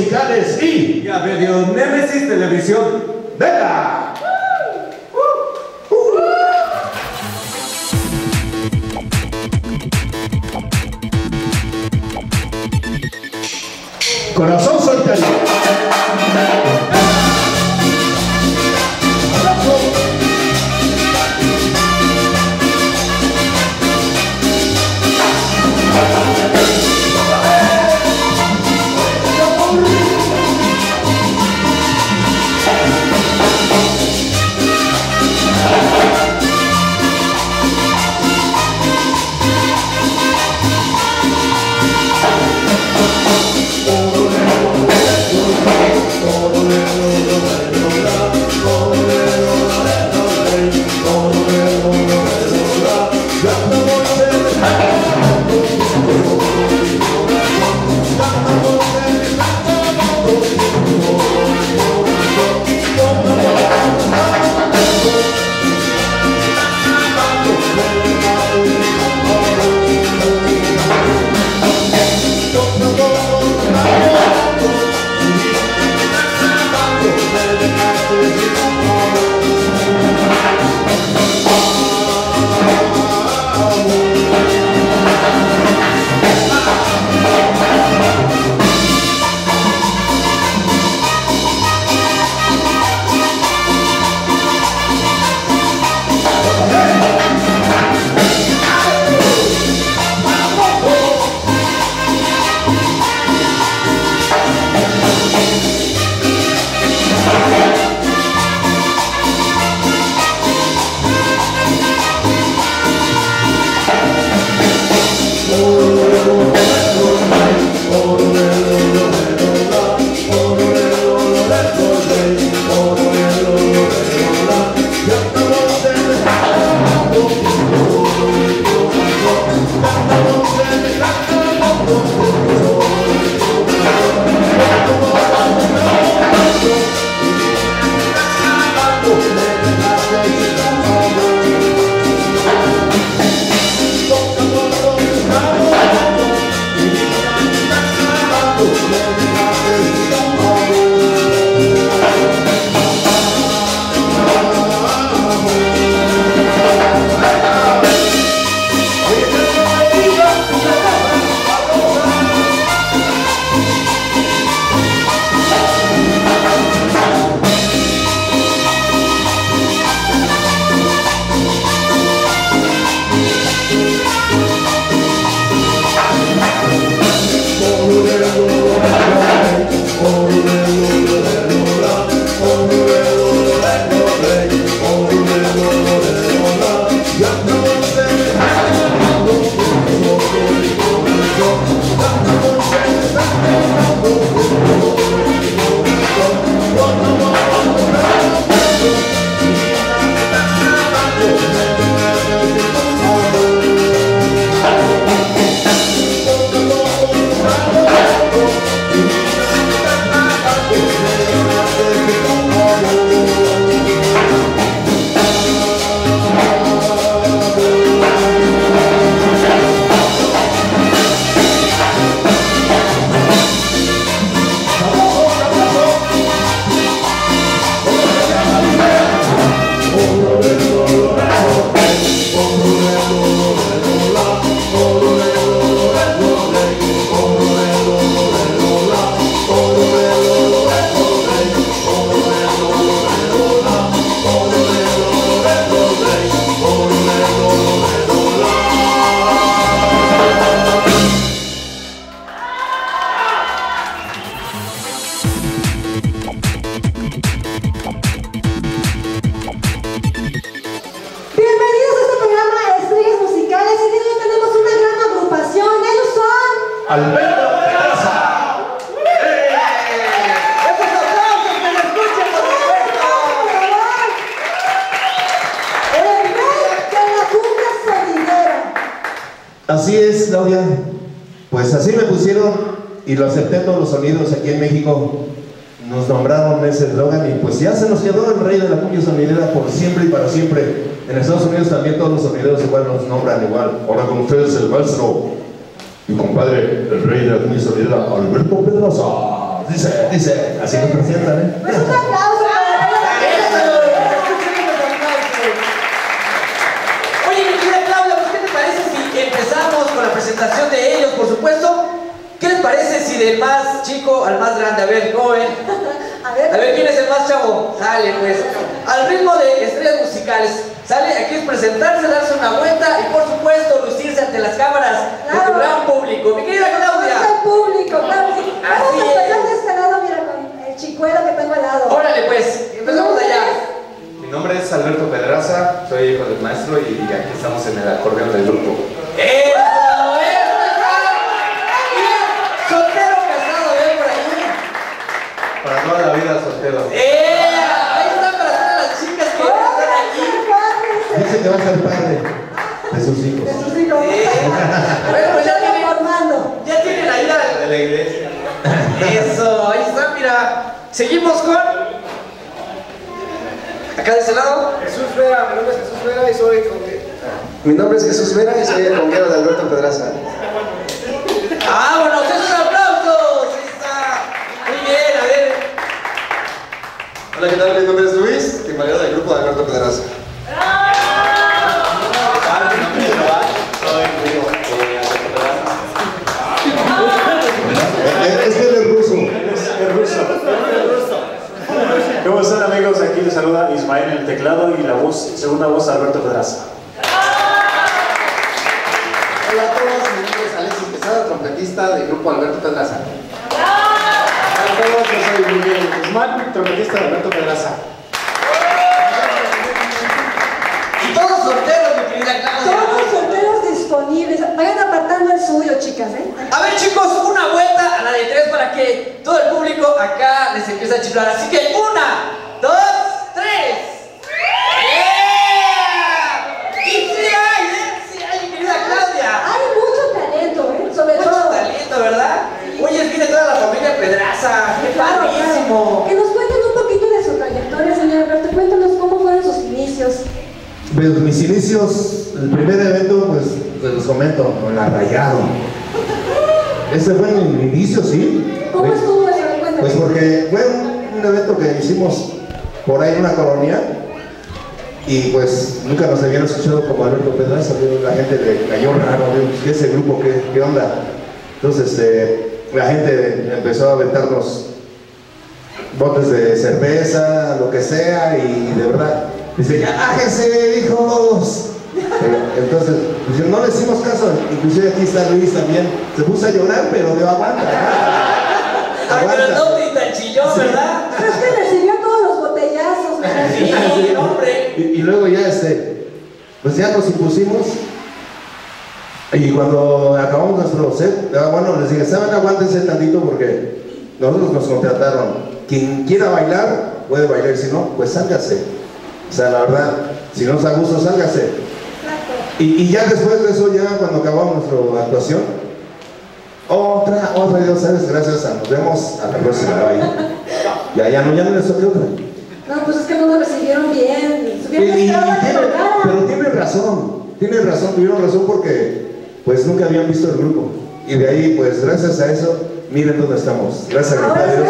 musicales y a Radio Nemesis Televisión. ¡venga! Corazón solitario. Así es, Claudia. Pues así me pusieron y lo acepté todos los sonidos aquí en México. Nos nombraron ese eslogan y pues ya se nos quedó el rey de la cumbia sonidera por siempre y para siempre. En Estados Unidos también todos los sonideros igual nos nombran igual. Ahora con ustedes el maestro y compadre, el rey de la cumbia sonidera, Alberto Pedraza. Dice, así nos presentan, ¿eh? Pues un aplauso para ella. Oye, mi querida Claudia, pues, ¿qué te parece si empezamos con la presentación de ellos, por supuesto? ¿Qué les parece si del más chico al más grande? A ver, joven. A ver, ¿quién es el más chavo? Sale, pues. Al ritmo de estrellas musicales. Sale, aquí es presentarse, darse una vuelta y, por supuesto, lucirse ante las cámaras de tu gran público. Mi querida Claudia. El público, claro. Así Vamos a es. empezar de este lado, mira, con el chicuelo que tengo al lado. Órale, pues. Empezamos allá. Mi nombre es Alberto Pedraza, soy hijo del maestro y aquí estamos en el acordeón del grupo. ¡Eso! Soltero, casado, ven por ahí. Para toda la vida soltero. Ahí está para todas las chicas que están aquí. Dice que va a ser padre de sus hijos. De sus hijos. Bueno, pues Ya ya tienen ahí De la iglesia. Eso, ahí está, mira. Seguimos con. Acá de ese lado. Jesús Vera, mi nombre es Jesús Vera y soy conguero. Mi nombre es Jesús Vera y soy el conguero de Alberto Pedraza. ¡Vámonos! ¡Es un aplauso! ¡Sí está! Muy bien, a ver. Hola, ¿qué tal? Mi nombre es Luis, timbalero del grupo de Alberto Pedraza. Mi nombre es Noah, soy hijo de Alberto Pedraza. Es que él es ruso. Es ruso. ¿Cómo están, amigos? Aquí les saluda Ismael en el teclado y la voz, segunda voz, Alberto Pedraza. Hola a todos, mi nombre es Alexis Quesada, trompetista del grupo Alberto Pedraza. Hola a todos, yo soy Miguel Guzmán, trompetista de Alberto Pedraza. Y todos solteros, mi querida Claudia. Todos solteros disponibles. Vayan apartando el suyo, chicas, ¿eh? A ver, chicos, una vuelta a la de 3 para que todo el público acá les empiece a chiflar. Así que 1, 2, 3. ¡Yeah! Y sí hay, mi querida Claudia. Hay mucho talento, ¿eh? Sobre Mucho todo. talento, ¿verdad? Oye, viene toda la familia Pedraza. ¡Qué Claro, padrísimo! claro. Que nos cuenten un poquito de su trayectoria, señor Alberto. Cuéntanos cómo fueron sus inicios. Pues mis inicios, el primer evento, pues les comento, con la Rayado. Ese fue mi inicio, sí. ¿Cómo estuvo eso? Cuéntanos. Pues porque fue un evento que hicimos por ahí en una colonia y pues nunca nos habían escuchado como Alberto Pedraza. La gente le cayó raro, ¿qué es ese grupo? ¿Qué onda? Entonces la gente empezó a aventarnos botes de cerveza, lo que sea, y de verdad dice, ya bájense, hijos. Entonces, pues, no le hicimos caso. Inclusive aquí está Luis también, se puso a llorar, pero dio aguanta. Ay, pero no ni tan chillón, ¿verdad? Pero es que recibió todos los botellazos. Sí, hombre. Y luego ya pues ya nos impusimos. Y cuando acabamos nuestro set, bueno, les dije, ¿saben? Aguántense tantito porque nosotros nos contrataron. Quien quiera bailar, puede bailar, si no, pues sálgase. O sea, la verdad, si no os da gusto, sálgase. Y ya después de eso, ya cuando acabamos nuestra actuación, otra, Dios, ¿sabes? Gracias a nos vemos a la próxima, bye. Ya no les toqué otra. No, pues es que no nos recibieron bien. Subieron Pero tiene razón, tuvieron razón porque pues nunca habían visto el grupo. Y de ahí, pues gracias a eso, miren dónde estamos. Gracias a Dios.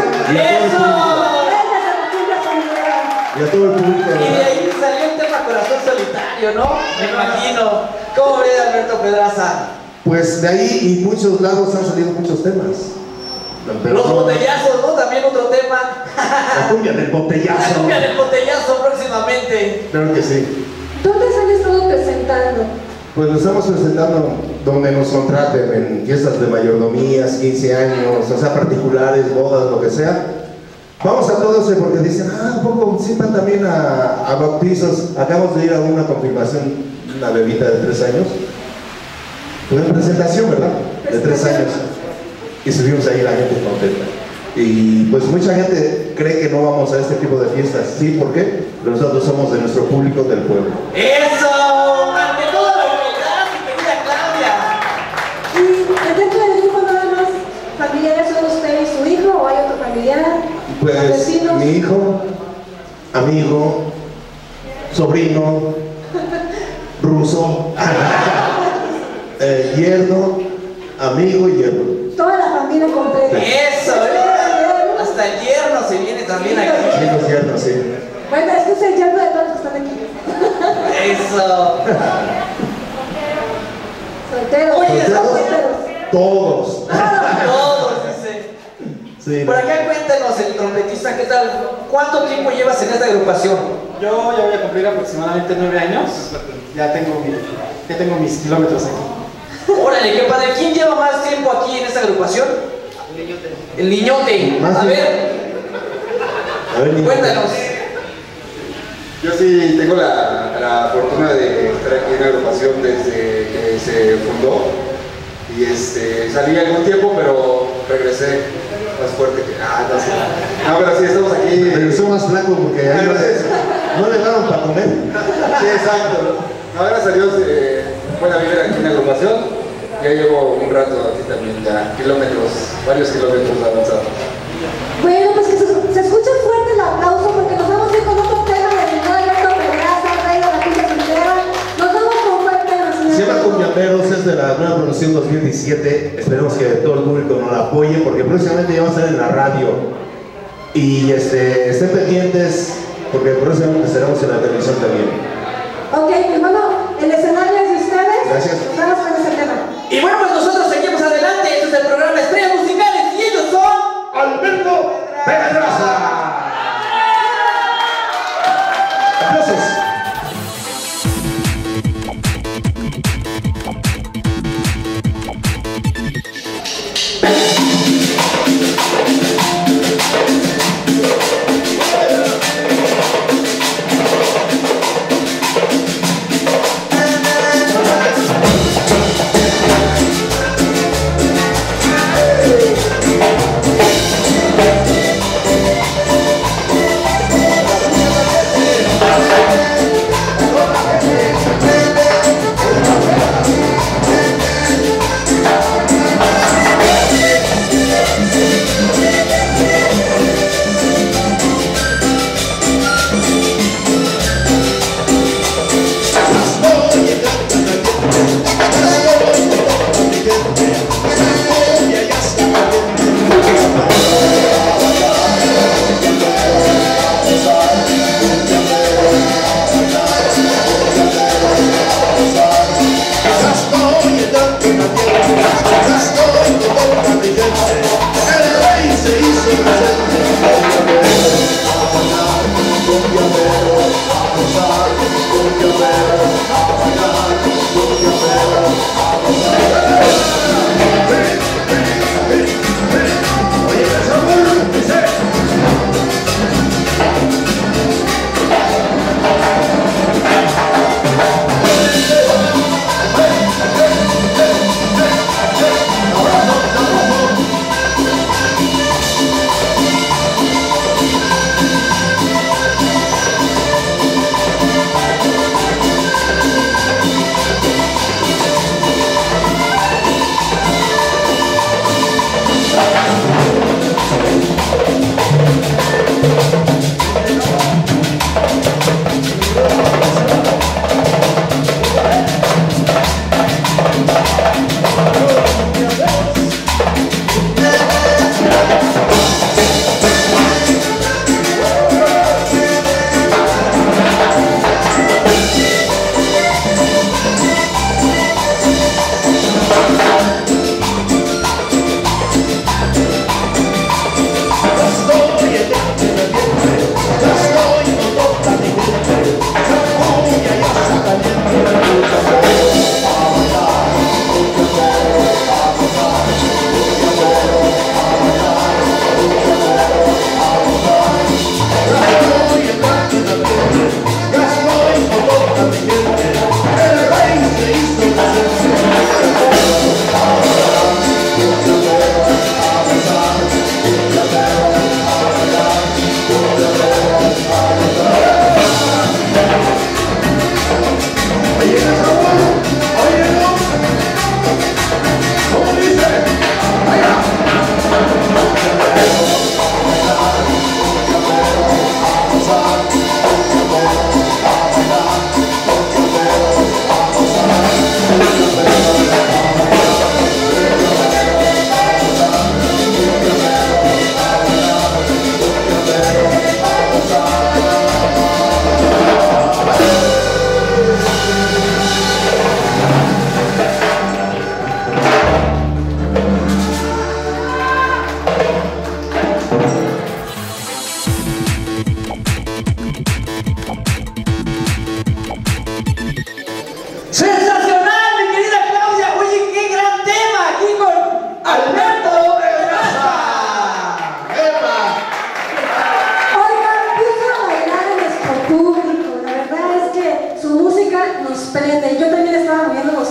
Y a todo el público. Y de ahí salió el tema Corazón Solitario, ¿no? Me imagino. ¿Cómo ve Alberto Pedraza? Pues de ahí y muchos lados han salido muchos temas. Pero Los botellazos, ¿no? También otro tema. La cumbia del La botellazo. cumbia del botellazo próximamente. Claro que sí. ¿Dónde se han estado presentando? Pues nos estamos presentando donde nos contraten, en fiestas de mayordomías, 15 años, o sea, particulares, bodas, lo que sea. Vamos a todo eso porque dicen, un poco participan también a bautizos. Acabamos de ir a una confirmación, una bebita de 3 años. Fue una presentación, ¿verdad? De 3 años. Y subimos ahí la gente contenta. Y pues mucha gente cree que no vamos a este tipo de fiestas. ¿Sí? ¿Por qué? Nosotros somos de nuestro público del pueblo. ¡Eso! ¡Ante toda la humildad, mi querida Claudia! ¿Y dentro del grupo nada más familiares son usted y su hijo o hay otro familiar? Pues ¿Vecinos? mi hijo, amigo, sobrino, ruso, yerno, amigo y yerno. Toda la familia completa. ¡Eso! hasta el yerno se viene también Sí, aquí. Sí, no es cierto, sí. Bueno, es que es el yerno de todos los que están aquí. Eso. Solteros. Oye, son ¿solteros? solteros. Todos. Todos, dice. Sí. Por acá cuéntanos, el trompetista, ¿qué tal? ¿Cuánto tiempo llevas en esta agrupación? Yo ya voy a cumplir aproximadamente 9 años. Ya tengo mis kilómetros aquí. Órale, qué padre. ¿Quién lleva más tiempo aquí en esta agrupación? El niñote. Más A tiempo. ver, A ver, niño. cuéntanos. Yo sí tengo la fortuna de estar aquí en la agrupación desde que se fundó. Y salí algún tiempo, pero regresé más fuerte que... no sé. No, pero sí, estamos aquí. Regresó más flaco porque ahí no le daban para comer. Sí, exacto. No, gracias a Dios, buena vivir aquí en la agrupación. Ya llevo un rato aquí también, ya varios kilómetros avanzados. Bueno, pues que se escucha fuerte el aplauso porque nos vamos a ir con otro tema de Alberto Pedraza, rey de la cumbia sonidera. Nos vamos con buen tema, señor. Se llama Cumbiamberos, es de la nueva producción 2017. Esperemos que todo el público nos la apoye porque próximamente ya va a estar en la radio. Y estén pendientes porque próximamente estaremos en la televisión también. Ok, pues bueno, el escenario es de ustedes. Gracias. Nos vamos con ese tema. Y bueno, pues nosotros seguimos adelante. Esto es el programa Estrellas Musicales y ellos son... Alberto Pedraza. Aplausos.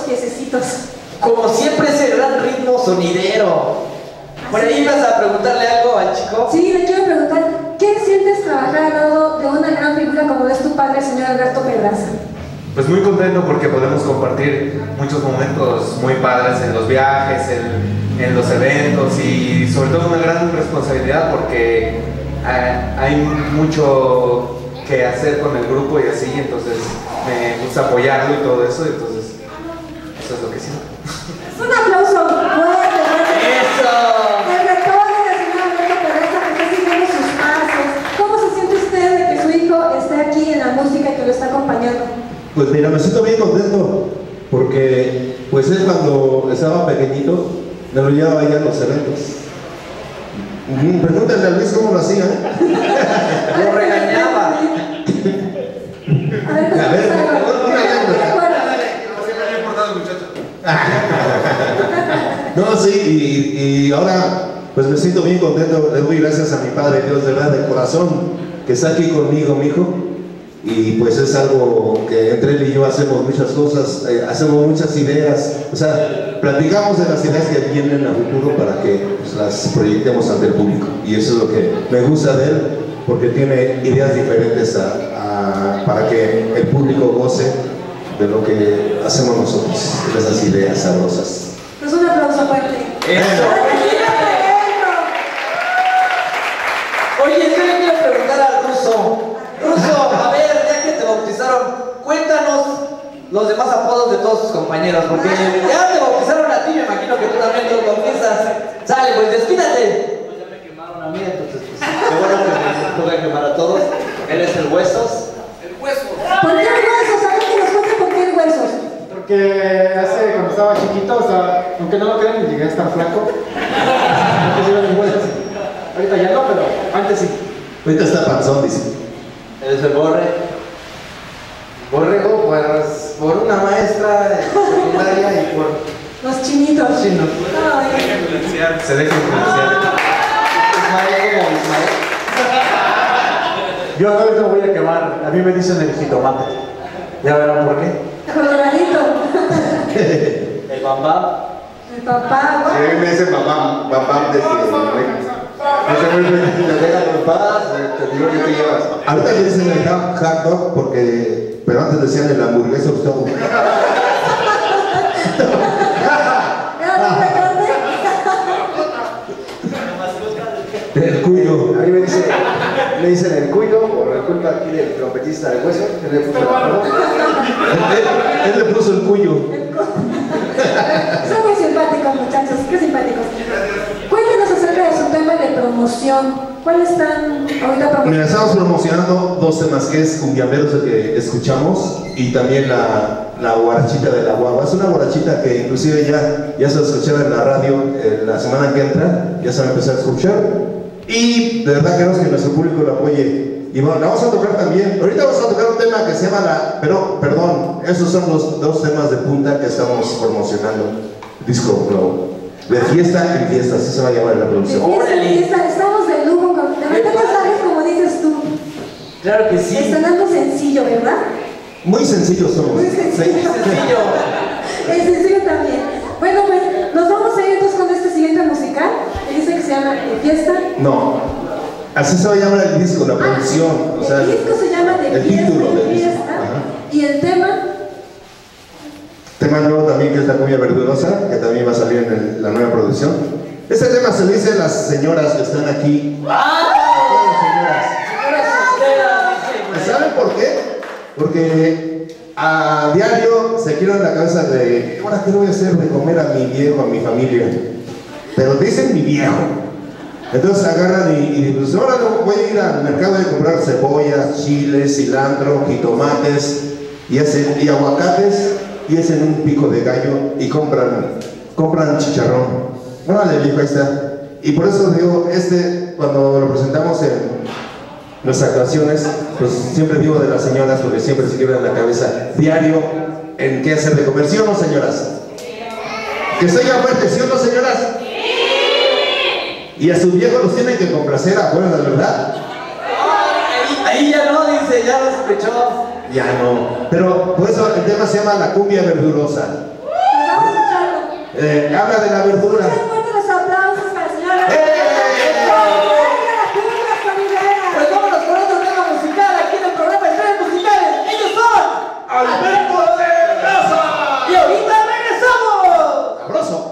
piececitos. Como siempre, ese gran ritmo sonidero. Por ahí ibas a preguntarle algo al chico. Sí, le quiero preguntar, ¿qué sientes trabajar al lado de una gran figura como es tu padre, el señor Alberto Pedraza? Pues muy contento porque podemos compartir muchos momentos muy padres en los viajes, en los eventos y sobre todo una gran responsabilidad porque hay mucho que hacer con el grupo y así, entonces me gusta apoyarlo y todo eso, entonces eso es lo que siento. Un aplauso fuerte. ¡Eso! El retorno del señor Alberto Pedraza que está siguiendo sus pasos. ¿Cómo se siente usted de que su hijo esté aquí en la música y que lo está acompañando? Pues mira, me siento bien contento porque pues él cuando estaba pequeñito me lo llevaba allá a los eventos. Pregúntale a Luis cómo lo hacía. Lo regañaba. A ver, No, sí, y ahora pues me siento bien contento, le doy gracias a mi Padre Dios de verdad de corazón que está aquí conmigo, mi hijo, y pues es algo que entre él y yo hacemos muchas cosas, hacemos muchas ideas, o sea, platicamos de las ideas que vienen a futuro para que pues, las proyectemos ante el público, y eso es lo que me gusta de él, porque tiene ideas diferentes para que el público goce de lo que hacemos nosotros, de esas ideas sabrosas. Pues un aplauso fuerte. ¡Eso! Oye, yo le quiero preguntar al Ruso. Ruso, a ver, ya que te bautizaron, cuéntanos los demás apodos de todos tus compañeros, porque ya te bautizaron a ti, me imagino que tú también te bautizas. Sale, pues despídate. Pues ya me quemaron a mí, entonces pues qué bueno que me toca quemar a todos. Él es el Huesos. El Huesos. ¿Por qué el huesos? A ver que nos cuente por qué el huesos. Porque cuando estaba chiquito, aunque no lo crean, llegué a estar flaco. Antes iban mis huesos. Ahorita ya no, pero antes sí. Ahorita está panzón, dice. Él es el Borre. Borrego, pues por una maestra de secundaria y por Los chinitos. chinos. Ay. Se deja influenciar. Ismael como Ismael. Yo ahorita voy a quemar, a mí me dicen el jitomate. ¿Ya verán por qué? Coloradito. El Bambam. El papá. Sí, a mí me dice mamá desde te dejan en paz, te digo que te llevas. Ahorita le dicen el hot dog porque, pero antes decían el hamburguesa usted. El cuyo. A mí me dicen el cuyo por la culpa aquí del trompetista de Hueso, que le puso la mano. Él le puso el cuyo. Son muy simpáticos, muchachos, qué simpáticos. Cuéntenos acerca de su tema de promoción. ¿Cuáles están ahorita promocionando? Mira, estamos promocionando dos temas que es Cumbiamberos, el que escuchamos, y también la guarachita de la guagua. Es una guarachita que inclusive ya se escuchaba en la radio la semana que entra, ya se va a empezar a escuchar. Y de verdad queremos que nuestro público lo apoye. Y bueno, la vamos a tocar también. Ahorita vamos a tocar un tema que se llama perdón, esos son los dos temas de punta que estamos promocionando. Disco Flow. De fiesta en fiesta, así se va a llamar la producción. Estamos de lujo, de repente sabes como dices tú. Claro que sí. Están dando sencillo, ¿verdad? Muy sencillos somos. Muy sencillo. Sencillo. El sencillo también. Bueno, pues nos vamos a ir entonces con este siguiente musical. Que dice que se llama De Fiesta. No, así se va a llamar el disco, la producción. O sea, el disco se llama De el Fiesta título en del disco. Fiesta. Ajá. Y el tema. Tema nuevo también que es la cumbia verdurosa, que también va a salir en la nueva producción. Este tema se le dice a las señoras que están aquí. ¡Ah! ¿Saben por qué? Porque a diario se quieren la cabeza de ahora qué voy a hacer de comer a mi viejo, a mi familia. Pero dicen mi viejo. Entonces agarran y pues ahora voy a ir al mercado a comprar cebollas, chiles, cilantro, jitomates y aguacates y hacen un pico de gallo y compran chicharrón. Órale, viejo, ahí está. Y por eso digo, cuando lo presentamos en nuestras canciones, pues siempre digo de las señoras porque siempre se quiebran la cabeza diario en qué hacer de comer, ¿sí o no, señoras? Que se oiga fuerte, ¿sí o no, señoras? Y a sus viejos los tienen que complacer a fuerza, ¿verdad? Ahí ya no, dice, ya lo sospechó. Ya no. Pero por eso el tema se llama La Cumbia Verdurosa. Habla de la verdura. Muchas fuertes los aplausos para el señor Alberto. Pues vámonos con otro tema musical aquí en el programa Estrellas Musicales. Ellos son ¡Alberto Pedraza! y ahorita regresamos. ¡Sabroso!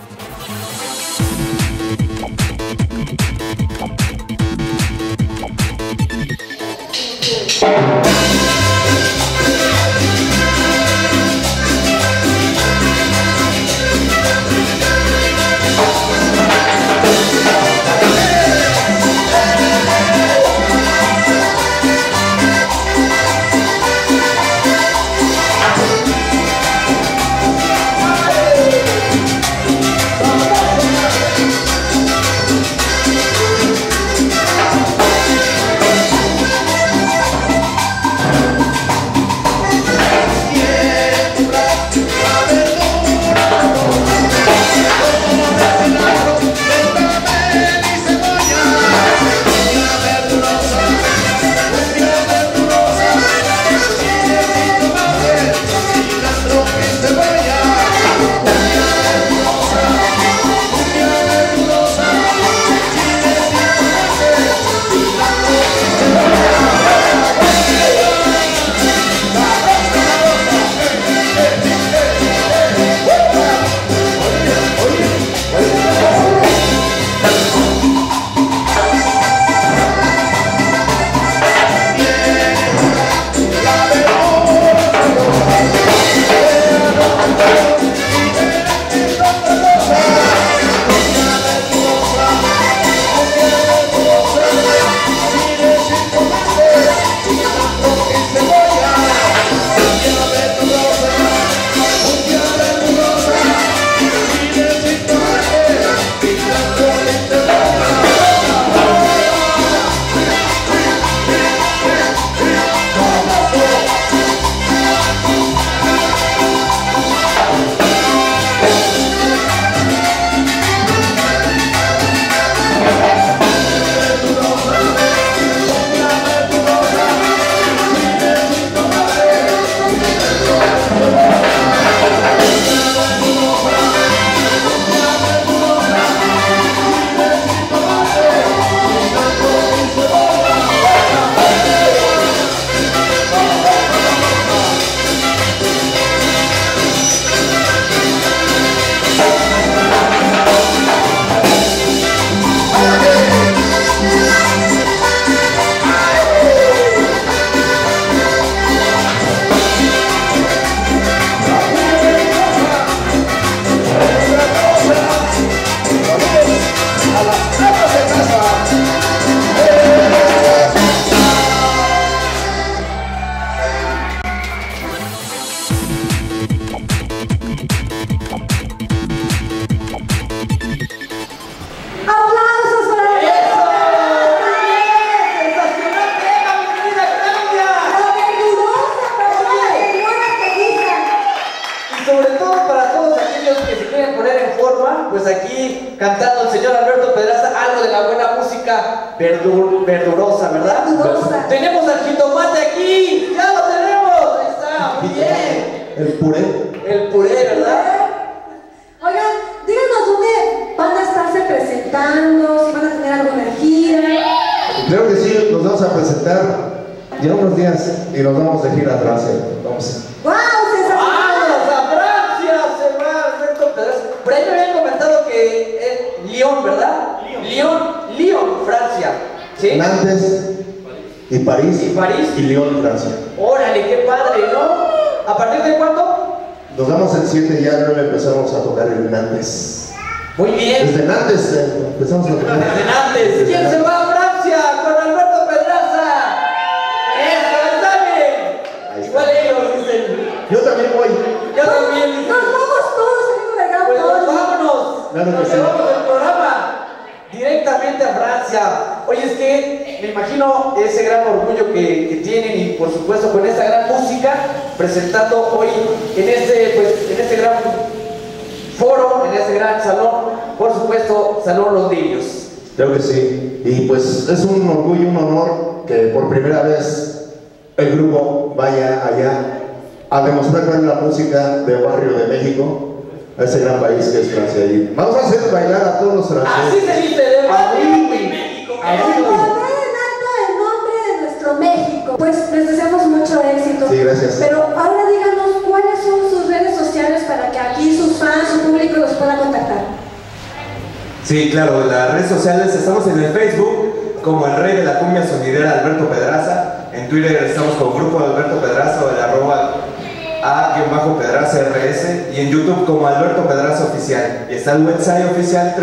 cantando el señor Alberto Pedraza algo de la buena música verdurosa, ¿verdad? Verdurosa. Tenemos al jitomate aquí, ya lo tenemos, ahí está, muy bien. El puré. El puré, ¿verdad? Oigan, díganos dónde van a estarse presentando, si van a tener alguna gira. Creo que sí, nos vamos a presentar ya unos días y nos vamos de gira a Francia. Vamos. ¡Wow! ¡Vamos a Francia! Se va Alberto Pedraza. Por ahí me habían comentado que es Lyon, ¿verdad? Lyon, Francia. ¿Sí? Nantes y París. ¿Y París? Y Lyon, Francia. Órale, qué padre, ¿no? ¿A partir de cuándo? Nos vamos el 7 ya, no empezamos a tocar en Nantes. Muy bien. Desde Nantes empezamos a tocar. Desde Nantes. ¿Quién se va a Francia con Alberto Pedraza? ¡Eso, está bien! Igual ellos dicen. Yo también voy. Yo también dicen. Nos vamos todos, amigos de Gran Pues Poli. vámonos. Claro que Nos sí. llevamos el programa directamente a Francia. Oye, es que me imagino ese gran orgullo que tienen y por supuesto con esta gran música presentando hoy en este gran foro, en este gran salón, por supuesto, Salón Los Lirios. Creo que sí. Y pues es un orgullo, un honor que por primera vez el grupo vaya allá a demostrar cuál es la música de Barrio de México. a ese gran país que es Francia. Y vamos a hacer bailar a todos los franceses. Así se dice, de México. México. Pues les deseamos mucho éxito. Sí, gracias. Pero ahora díganos cuáles son sus redes sociales para que aquí sus fans, su público los pueda contactar. Sí, claro, las redes sociales estamos en el Facebook como el rey de la cumbia sonidera Alberto Pedraza. En Twitter estamos como Grupo Alberto Pedraza o el @a_pedraza rs, y en YouTube como Alberto Pedraza Oficial. Y está el website oficial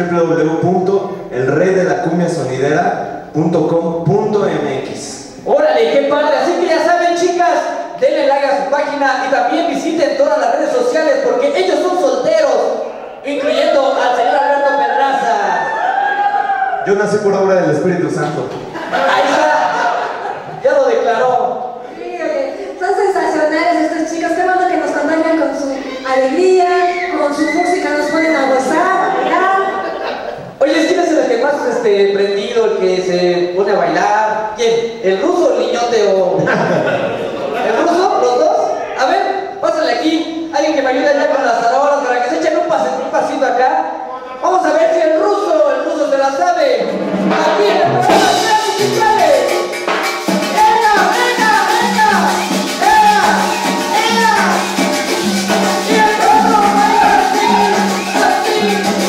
www.elreydelacumbiasonidera.com.mx. Órale, qué padre, así que ya saben, chicas, denle like a su página y también visiten todas las redes sociales porque ellos son solteros, incluyendo al señor Alberto Pedraza. Yo nací por obra del Espíritu Santo. Ahí está, ya lo declaró. Sí, son sensacionales estos chicos, qué bueno que nos contagian con su alegría, con su música, nos ponen a gozar, a bailar. Oye, ¿quién es el que más prendido, el que se pone a bailar? ¿Quién? ¿El ruso o el niñote o...? ¿El ruso? ¿Los dos? A ver, pásale aquí. Alguien que me ayude allá con las zarabas para que se echen un pasito acá. Vamos a ver si el ruso se la sabe. Aquí en el programa de musicales. ¡Venga, venga, venga! ¡Venga, venga! Y el ruso baila así, así.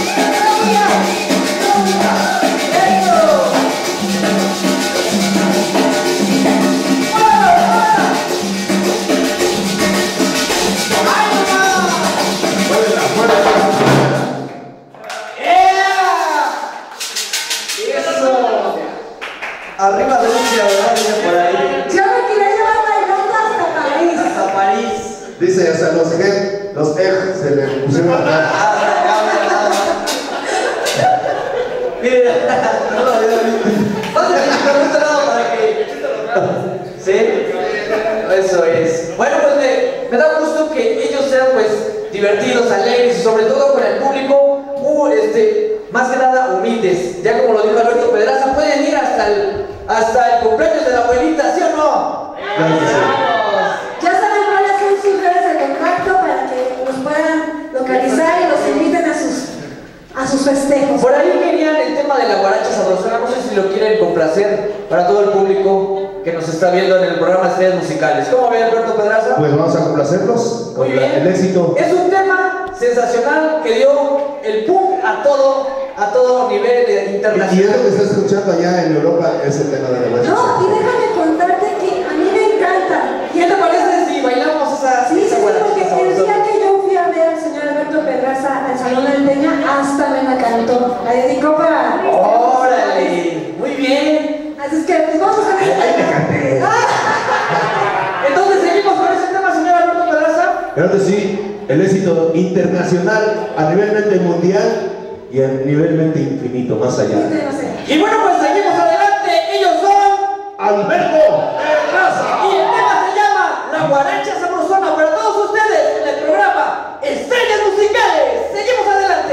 Arriba de Rusia, ¿verdad? Por ahí. Yo me quería llevar bailando hasta París. Hasta París. Dice, hasta los ejes se le pusieron acá. Miren, no lo había visto. Pásale con este lado para que... ¿Sí? Eso es. Bueno, pues me da gusto que ellos sean pues divertidos, alegres y sobre todo con el público, más que nada humildes. Ya como lo dijo Alberto Pedraza, pueden ir hasta el cumpleaños de la abuelita, ¿sí o no? Claro que sí. Ya saben cuáles son sus redes de contacto para que los puedan localizar y los inviten a sus festejos. Por ahí querían el tema de la guaracha sabrosona, no sé si lo quieren complacer para todo el público que nos está viendo en el programa Estrellas Musicales. ¿Cómo ve Alberto Pedraza? Pues vamos a complacerlos Muy con bien. el éxito. Es un tema sensacional que dio el pum a todo nivel Y es lo internacional. que está escuchando allá en Europa, es el tema de la guaracha. No, y déjame contarte que a mí me encanta. ¿Qué te parece si bailamos esa Sí, guaracha porque el sabrosona? día que yo fui a ver al señor Alberto Pedraza al Salón del Peña, hasta me la cantó. La dedicó para... ¡Órale! Muy bien. Así es que, pues vamos a ver. Entonces, ¿seguimos con ese tema, señor Alberto Pedraza? Claro que sí, el éxito internacional a nivel mente mundial y a nivel mente infinito, más allá. No sé. Y bueno, pues seguimos adelante. Ellos son... ¡Alberto Pedraza! Y el tema se llama La Guaracha Sabrosona para todos ustedes en el programa Estrellas Musicales. Seguimos adelante.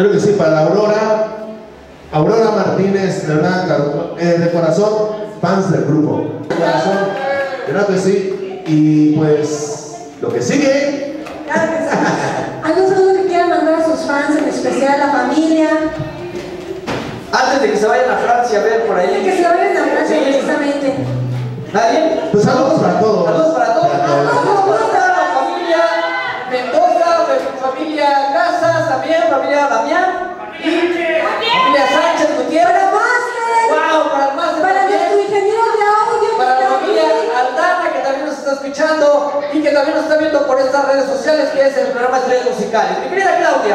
Creo que sí, para Aurora Martínez, de corazón, fans del grupo. De corazón, creo que sí. Y pues, lo que sigue. ¿Algún saludo que quieran mandar a sus fans, en especial a la familia? Antes de que se vayan a Francia a ver por ahí. Que se vayan a Francia, sí, precisamente. ¿Nadie? Pues saludos para todos. Saludos para todos. Saludos para la familia Mendoza, familia Casas, también, familia Damián. Familia Sánchez Gutiérrez. Para Máster. Wow, para el Máster. Para nuestro ingeniero de audio. Para la familia Aldana, que también nos está escuchando y que también nos está viendo por estas redes sociales, que es el programa Estrellas Musicales. Mi querida Claudia.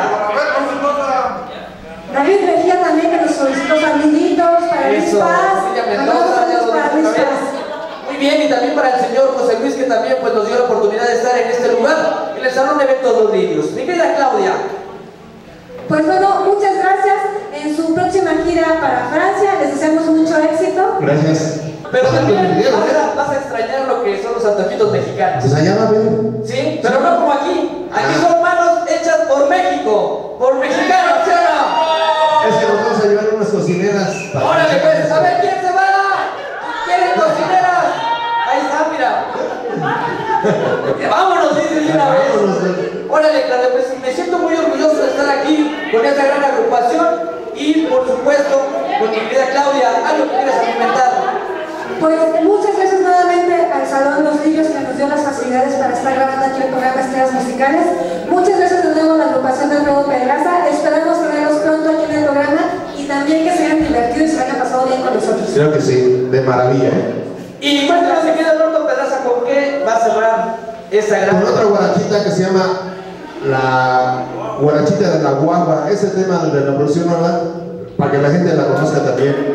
David Mejía también, que nos solicitó saluditos para Luis Paz. Para Luis Paz. Muy bien, y también para el señor José Luis, que también pues, nos dio la oportunidad de estar en este lugar, en el Salón de Eventos Los Lirios. Mi querida Claudia. Pues bueno, muchas gracias. En su próxima gira para Francia, les deseamos mucho éxito. Gracias. Pero también vas a extrañar lo que son los antojitos mexicanos. Pues allá va a ver. Sí, pero no como aquí. Aquí son manos hechas por México, por mexicanos, ¿sí o no? Es que nos vamos a llevar unas cocineras. Órale, pues, a ver quién se va. ¿Quieren cocineras? Ahí está, mira. Vámonos, dice de una vez. Órale, Claudia, pues me siento muy orgulloso de estar aquí con esta gran agrupación y, por supuesto, con mi querida Claudia, algo que quieras alimentar. Pues muchas gracias nuevamente al Salón Los Lirios, que nos dio las facilidades para estar grabando aquí el programa Estrellas Musicales. Muchas gracias de nuevo a la agrupación de Alfredo Pedraza. Esperamos tenerlos pronto aquí en el programa y también que se hayan divertido y se hayan pasado bien con nosotros. Creo que sí, de maravilla. Y cuéntanos, mi querido Alberto Pedraza, ¿con qué va a cerrar esta gran? Con otra guarachita que se llama La Guarachita de la Guagua. Ese tema de la producción nueva, para que la gente la conozca también.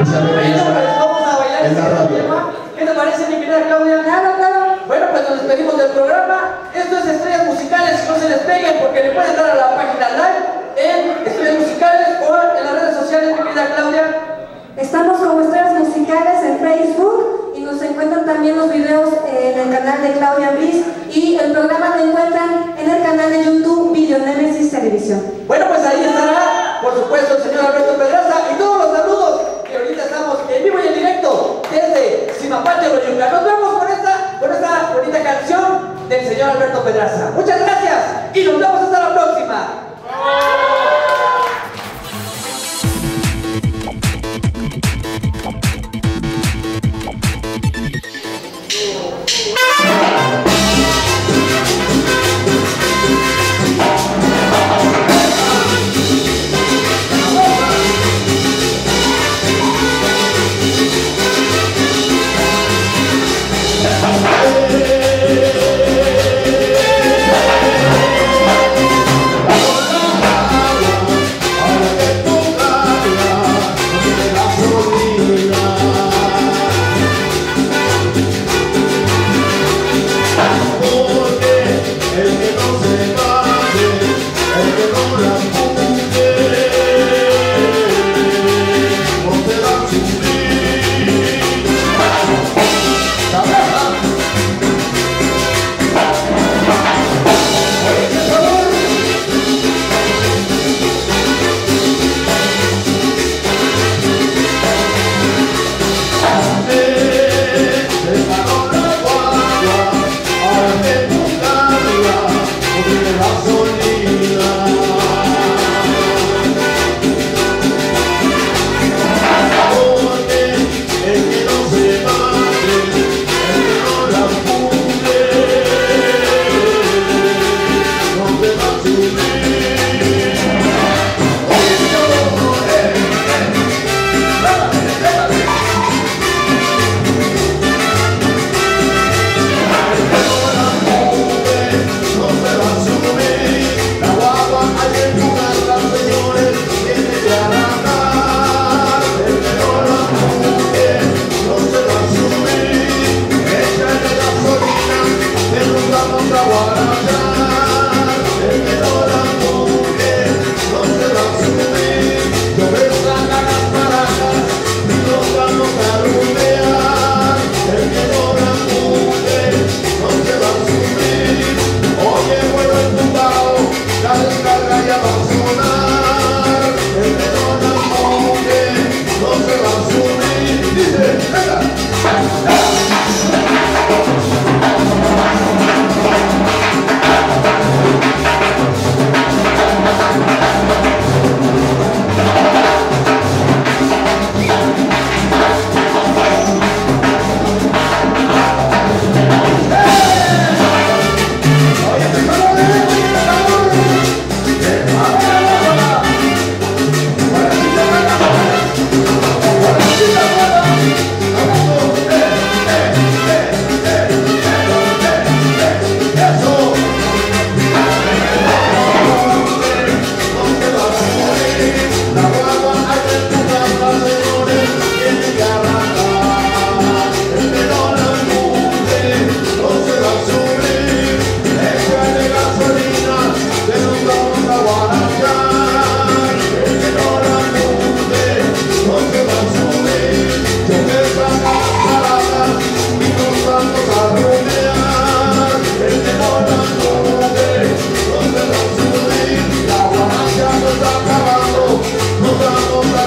En la radio. ¿Qué te parece, mi querida Claudia? Claro, claro. Bueno, pues nos despedimos del programa. Esto es Estrellas Musicales. No se les peguen porque le pueden dar a la página live en Estrellas Musicales o en las redes sociales, mi querida Claudia. Estamos como Estrellas Musicales en Facebook y nos encuentran también los videos en el canal de Claudia Briz, y el programa lo encuentran en el canal de YouTube Videonémesis Televisión. Bueno, pues ahí estará, por supuesto, el señor Alberto Pedraza y todos los saludos que ahorita estamos en vivo y en directo desde Simapate, Oyuca. Nos vemos con esta bonita canción del señor Alberto Pedraza. Muchas gracias y nos vemos hasta la próxima.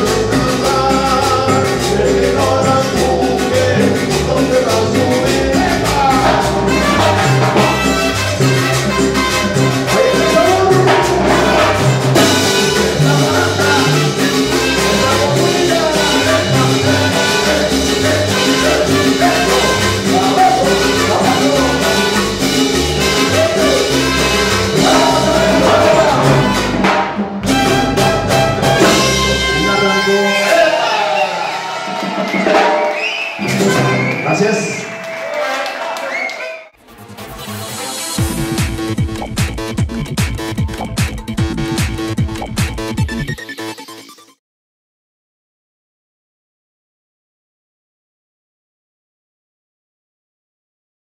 Gracias.